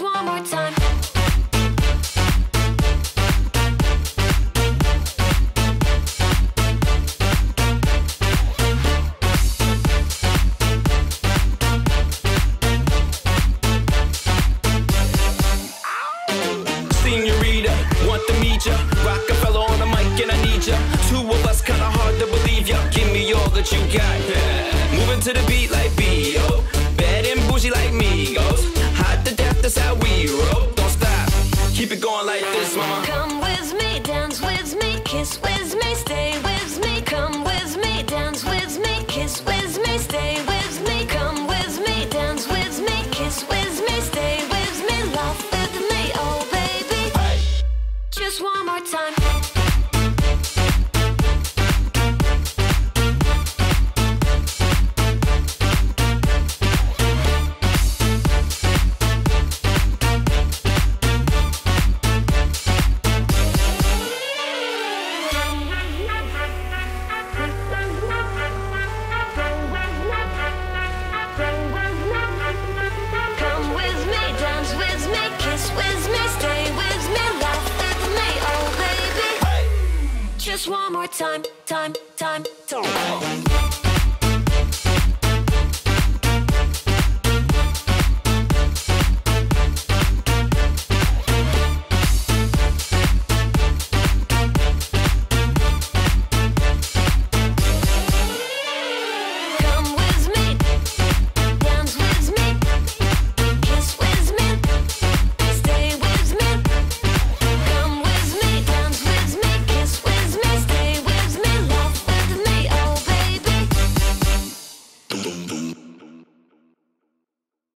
one more time. Senorita, want to meet ya. Rockefeller on the mic and I need ya. Two of us kinda hard to believe ya. Give me all that you got. Moving to the beat like B.O. Bad and bougie like Migos. Hot to death, that's how we roll. Don't stop, keep it going like this, mama. Come with me, dance with me, kiss with me, stay with me. Come with me, dance with me, kiss with me, stay with me. Come with me, dance with me, kiss with me, stay with me. Love with me, oh baby. Hey. Just one more time. Come with me, dance with me, kiss with me, stay with me, laugh with me, oh baby. Just one more time, time.